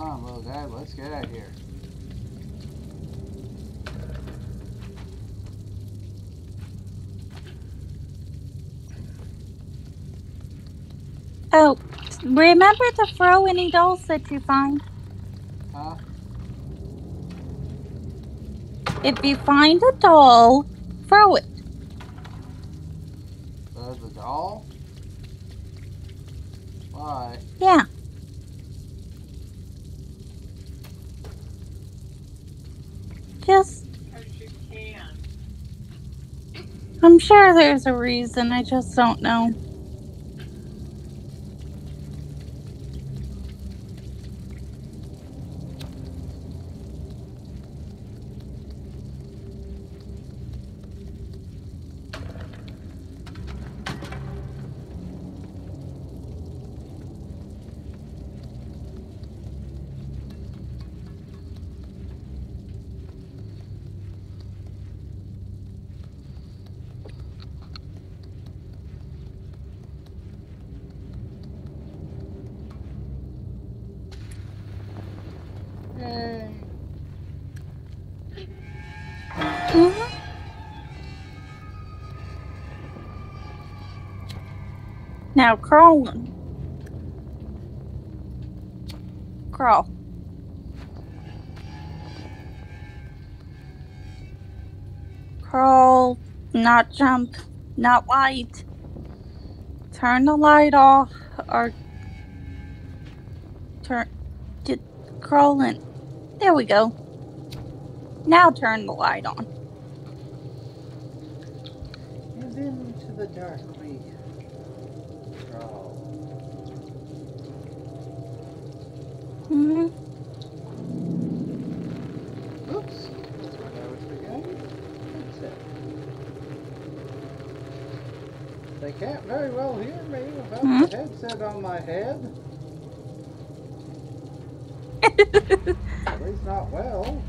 on, little guy. Let's get out of here. Oh, remember to throw any dolls that you find? Huh? If you find a doll, throw it. The doll? Why? Yeah. Just. I'm sure there's a reason. I just don't know. Yay. Mm-hmm. Now crawling. Crawl. Crawl. Not jump. Not light. Turn the light off or turn. Crawl in. There we go. Now turn the light on. And into the dark we crawl. Mm-hmm. Oops. That's what I was forgetting. Headset. They can't very well hear me without Mm-hmm. the headset on my head. At least not well.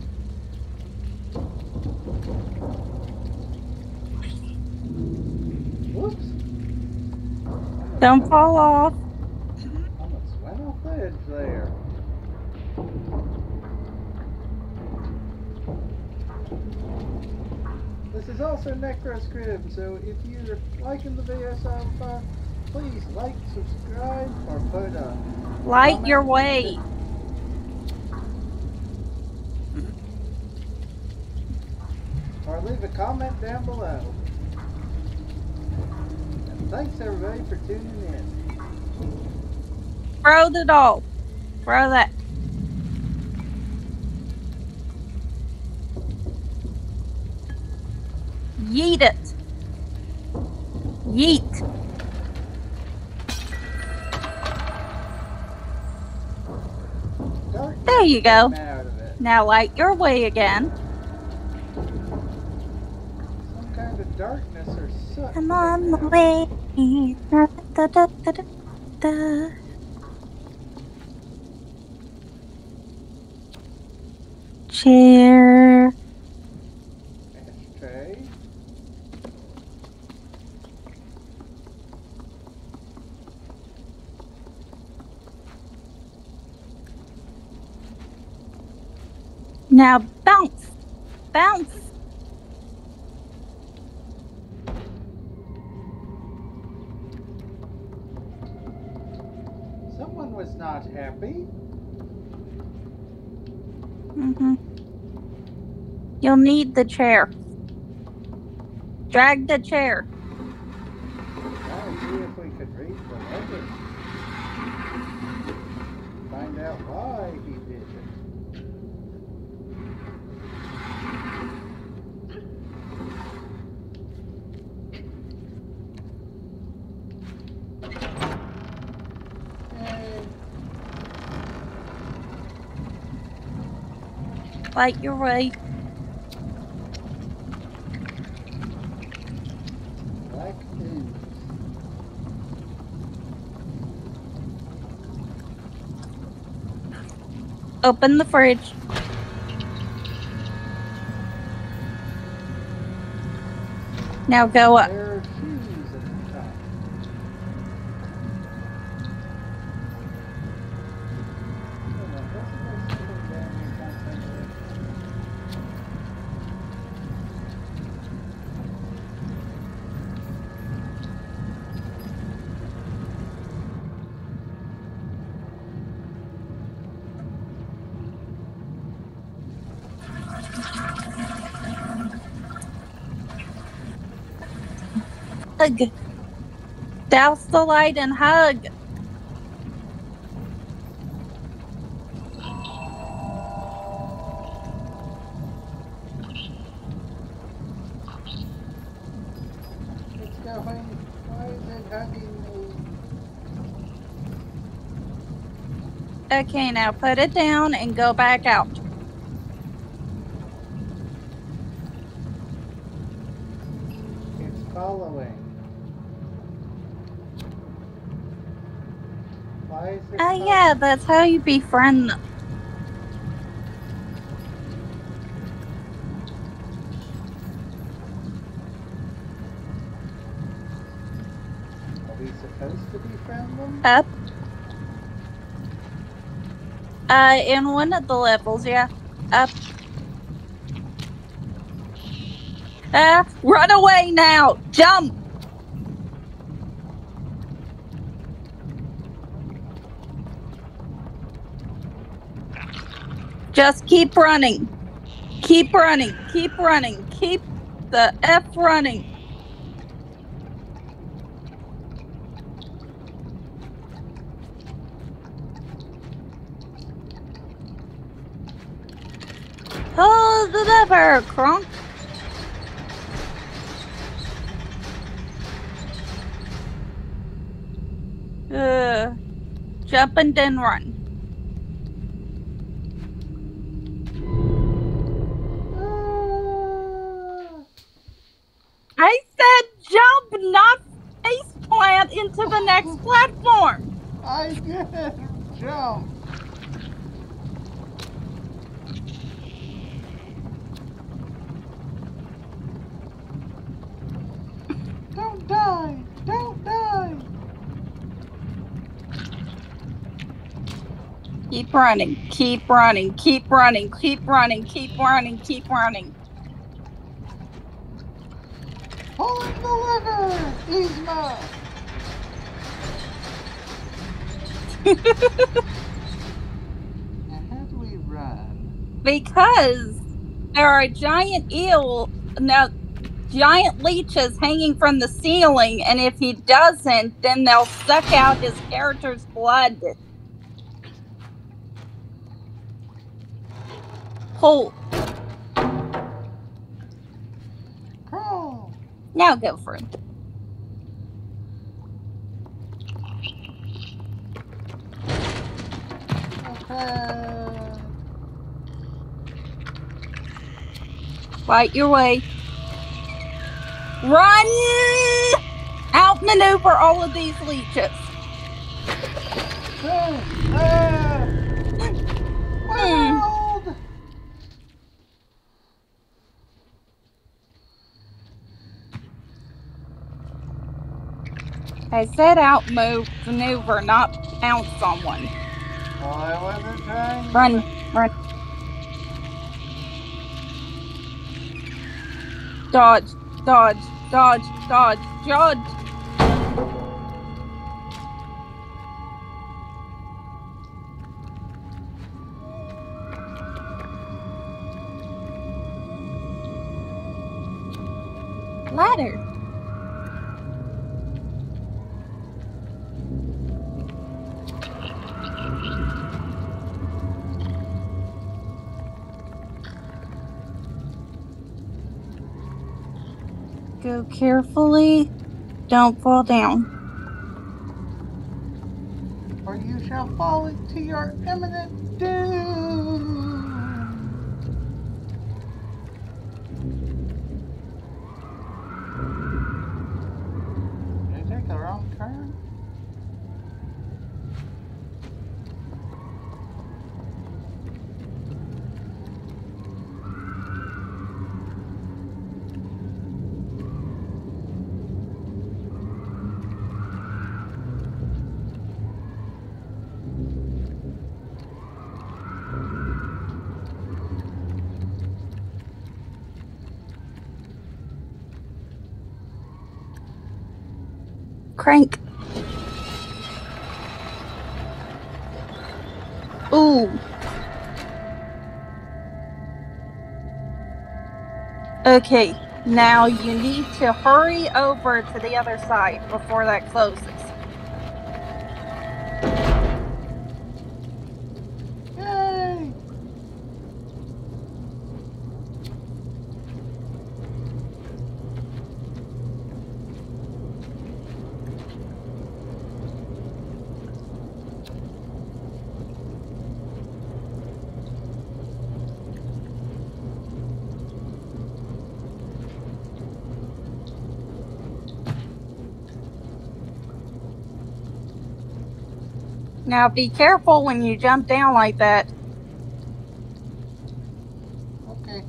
Whoops. Don't fall off. Almost went off the edge there. This is also Necro's Crib, so if you're liking the video so far, please like, subscribe, or put a Light your comment. way. Or leave a comment down below. And thanks everybody for tuning in. Throw the doll. Throw that. Yeet it. Yeet. Darkness There you go. came out of it. Now light your way again. Some kind of darkness or soot. I'm on came my out. way. Da, da, da, da, da, da. Chair. Ashtray. Now bounce. Bounce. Someone was not happy. Mm-hmm. You'll need the chair. Drag the chair. Now see if we could read the letter. Find out why he did it. Yay. Light your way. Black ooze. Open the fridge. Now go up. Pair of shoes at the top. Hug. Douse the light and hug. It's going. Why is it hugging me? Okay, now put it down and go back out. It's following. Why is it following? Yeah, that's how you befriend them. Are we supposed to befriend them? Up. In one of the levels, yeah. Up. Run away now! Jump! Just keep running. Keep running. Keep running. Keep the F running. Pull the lever, Kronk. Jump and then run. I said jump, not face plant into the next platform. I did jump. Don't die. Don't die. Keep running. Keep running. Keep running. Keep running. Keep running. Keep running. Pulling the lever, Yzma. Now how do we run? Because there are giant leeches hanging from the ceiling, and if he doesn't, then they'll suck out his character's blood. Pull. Crawl. Now go for it. Okay. Fight your way. Run! Outmaneuver all of these leeches. World! I said outmaneuver, not pounce someone. Well, I wasn't trying. Run, run. Dodge, dodge, dodge, dodge, dodge. Ladder. Go carefully. Don't fall down. Or you shall fall into your imminent doom. Did I take the wrong turn? Crank. Ooh. Okay, now you need to hurry over to the other side before that closes. Yay! Now be careful when you jump down like that. Okay.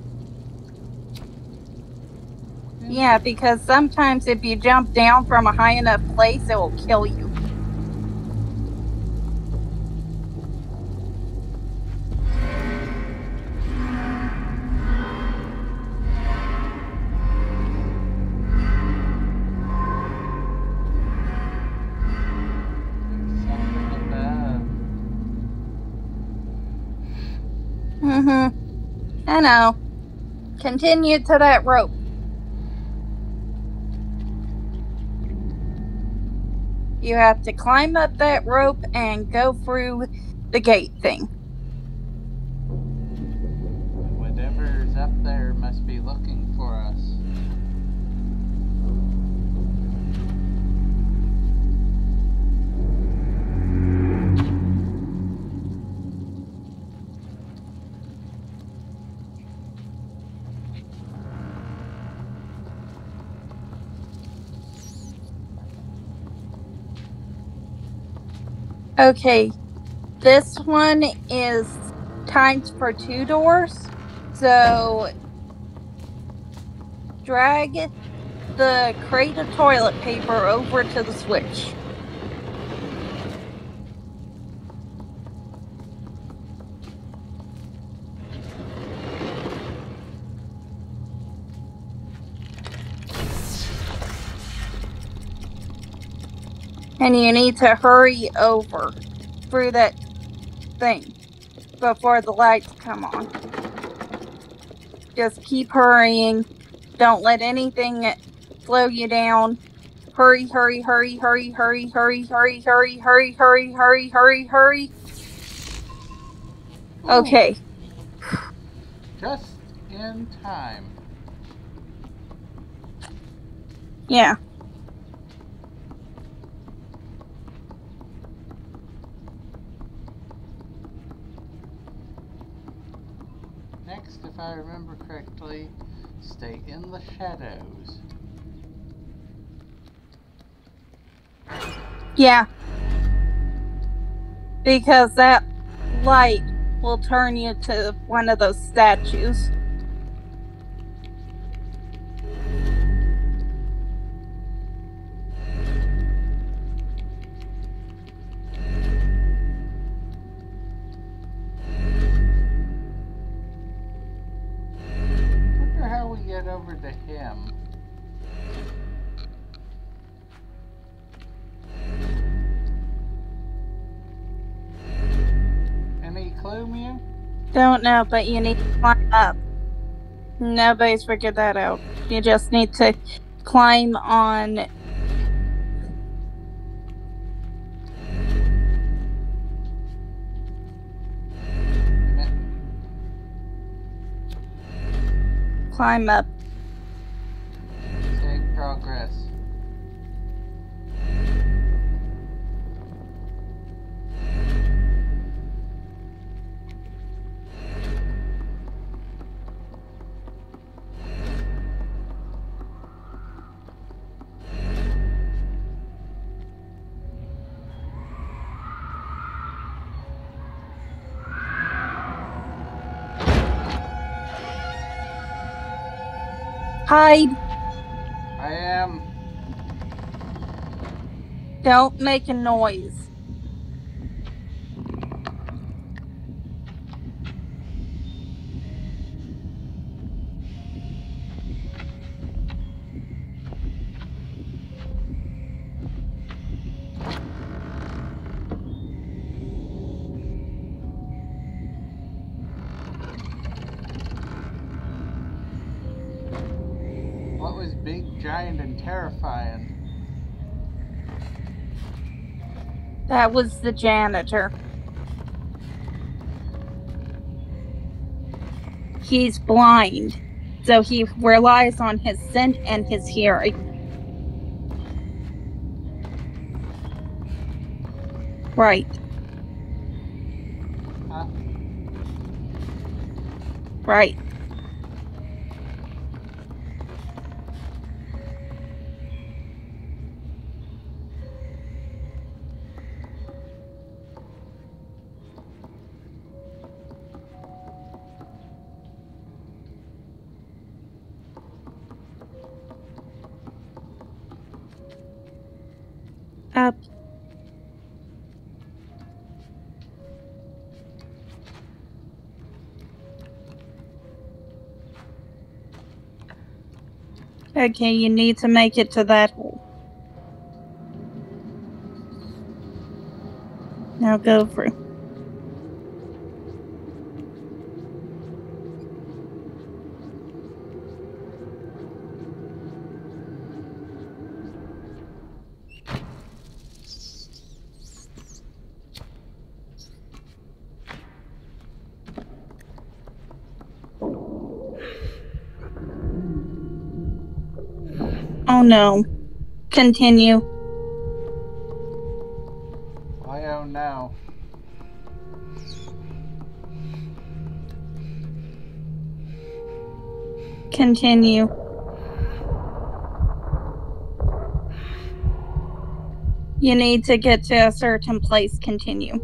Yeah, because sometimes if you jump down from a high enough place, it will kill you. I know. Continue to that rope. You have to climb up that rope and go through the gate thing. Whatever's up there must be looking for us. Okay, this one is timed for 2 doors. So drag the crate of toilet paper over to the switch. And you need to hurry over through that thing before the lights come on. Just keep hurrying. Don't let anything slow you down. Hurry, hurry, hurry, hurry, hurry, hurry, hurry, hurry, hurry, hurry, hurry, hurry, hurry. Okay. Just in time. Yeah. Next, if I remember correctly, stay in the shadows. Yeah. Because that light will turn you to one of those statues. Wonder how we get over to him. Any clue, Mew? Don't know, but you need to climb up. Nobody's figured that out. You just need to climb on. Climb up. Save progress. Hide. I am. Don't make a noise. was big, giant, and terrifying. That was the janitor. He's blind, so he relies on his scent and his hearing. Right. Huh? Right. Up. Okay, you need to make it to that hole. Now go through. Oh no. Continue. I don't know. Continue. You need to get to a certain place. Continue.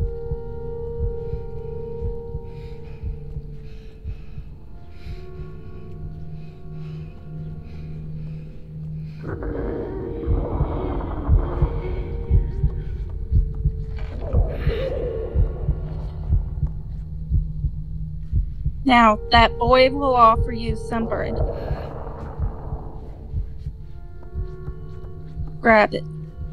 Now, that boy will offer you some bread. Grab it.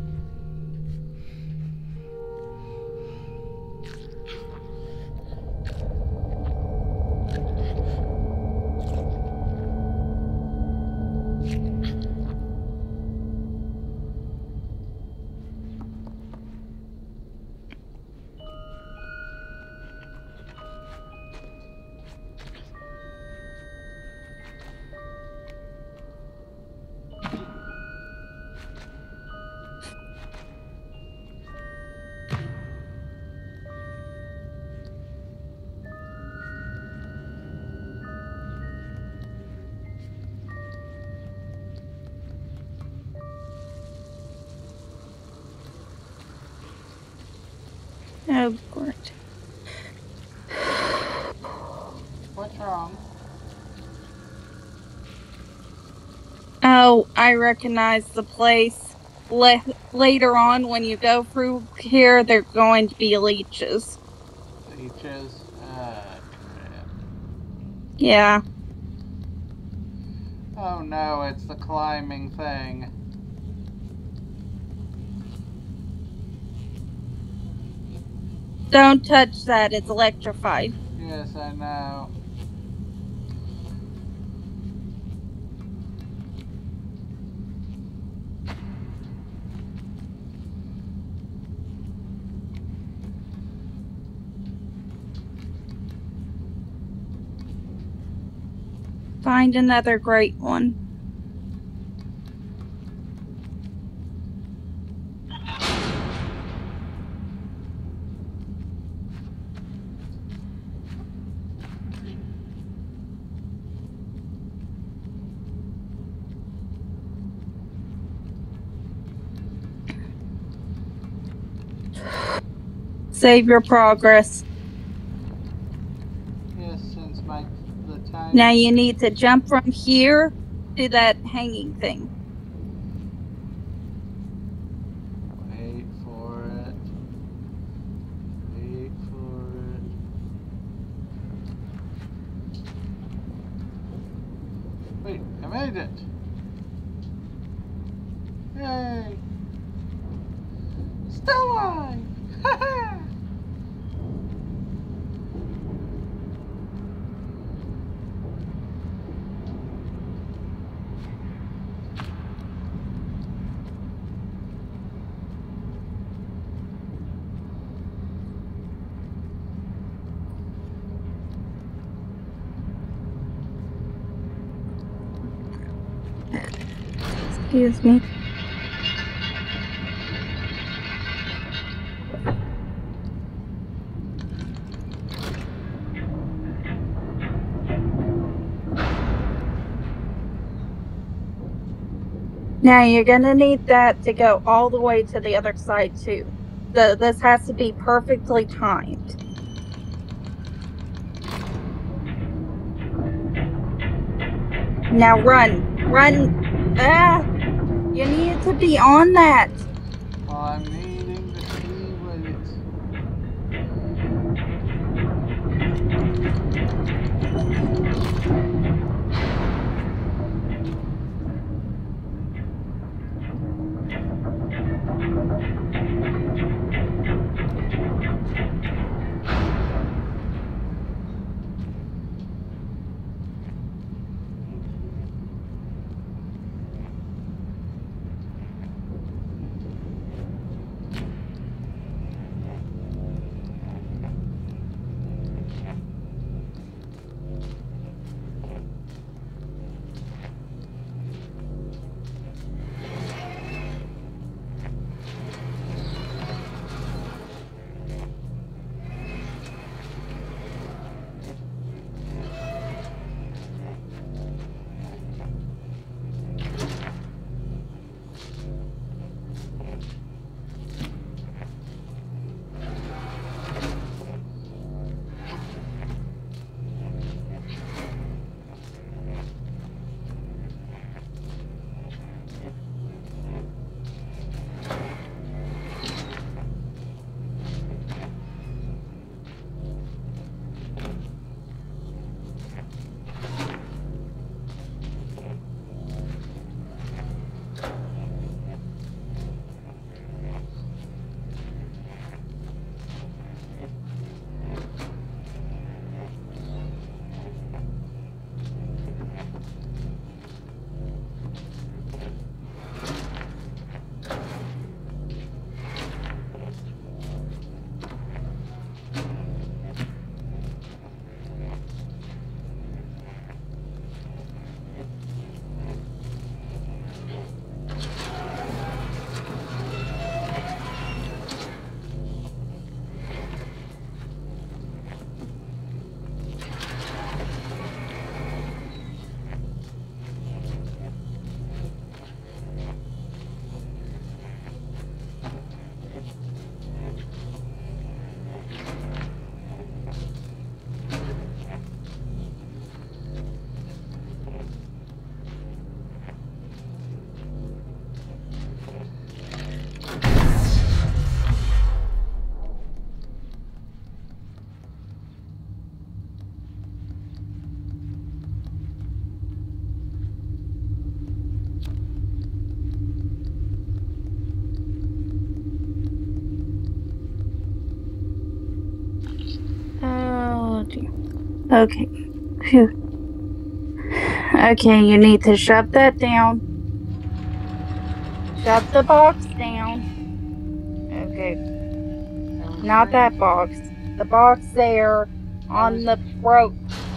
Oh, great. What's wrong? Oh, I recognize the place. Later on, when you go through here, there's going to be leeches. Leeches? Crap. Yeah. Oh no, it's the climbing thing. Don't touch that. It's electrified. Yes, I know. Find another great one. Save your progress. Yes, since the time. Now you need to jump from here to that hanging thing. Wait for it. Wait for it. Wait, I made it! Yay! Still alive! Haha! Excuse me. Now you're gonna need that to go all the way to the other side too. This has to be perfectly timed. Now run. Ah! You need to be on that. Well, I'm needing to see what it's... Oh dear. Okay. Phew. Okay, you need to shove that down. Shove the box down. Okay. Not that box. The box there on the rope.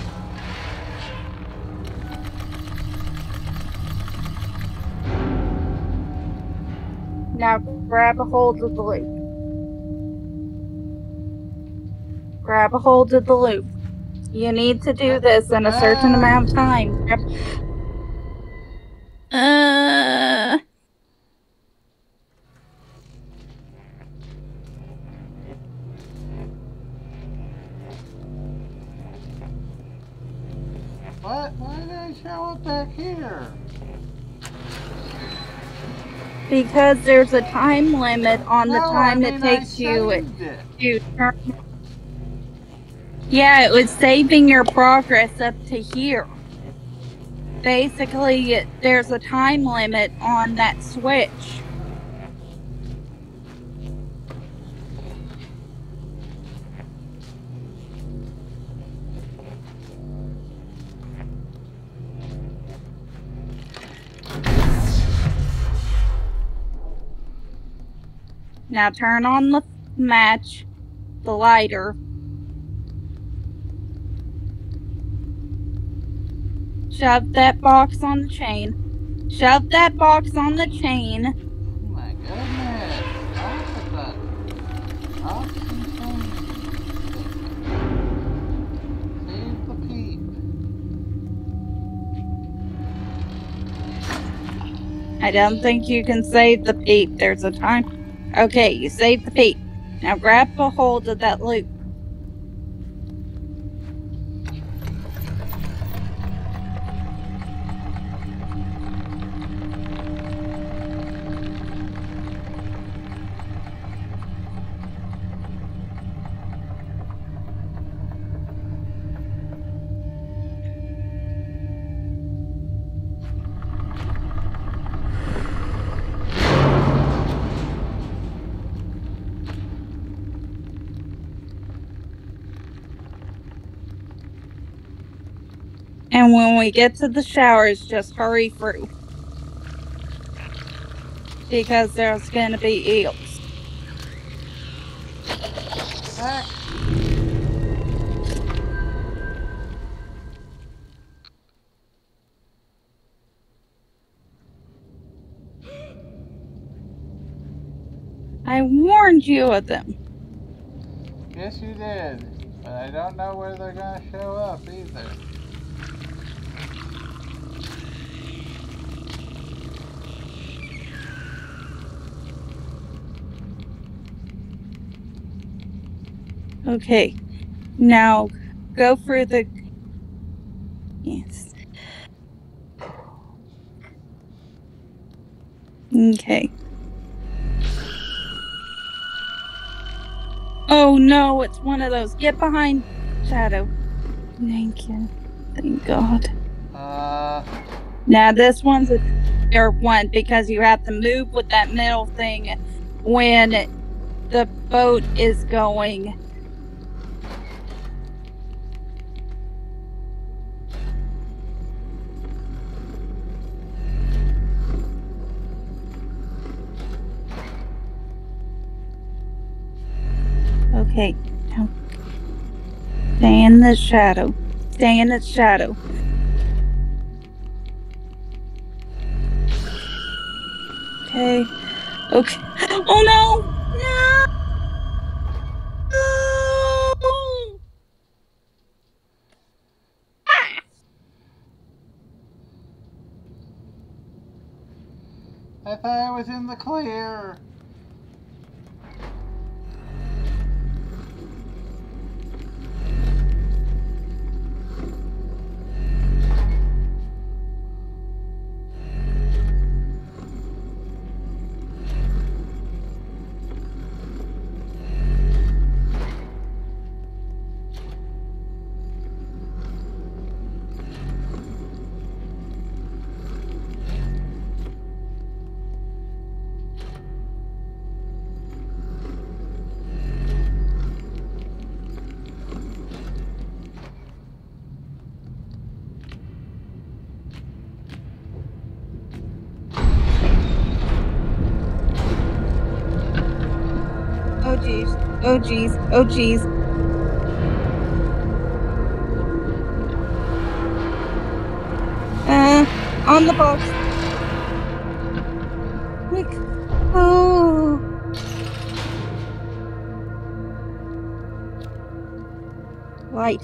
Now grab a hold of the loop. Grab a hold of the loop. You need to do this in a certain amount of time. What? Why did I show up back here? Because there's a time limit on the time it takes you it. to turn. Yeah, it was saving your progress up to here. Basically, there's a time limit on that switch. Now turn on the match, the lighter. Shove that box on the chain. Shove that box on the chain. Oh my goodness. Off with that. Off some Save the peep. I don't think you can save the peep. There's a time. Okay, you saved the peep. Now grab a hold of that loop. And when we get to the showers, just hurry through. Because there's going to be eels. Heck. I warned you of them. Yes, you did. But I don't know where they're gonna show up either. Okay, now go through the. Yes. Okay. Oh no, it's one of those. Get behind Shadow. Thank you. Thank God. Now this one's a fair one because you have to move with that middle thing when the boat is going. Okay, now stay in the shadow. Stay in the shadow. Okay. Okay. Oh no! No! I thought I was in the clear. Oh jeez. Oh jeez. Oh jeez. On the box. Quick. Oh. Light.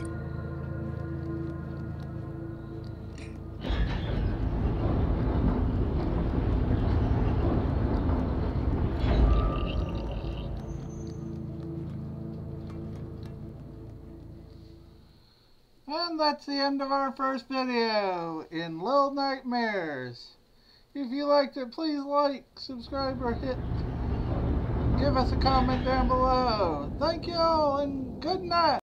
And that's the end of our first video in Little Nightmares. If you liked it, please like, subscribe, or give us a comment down below. Thank you all, and good night.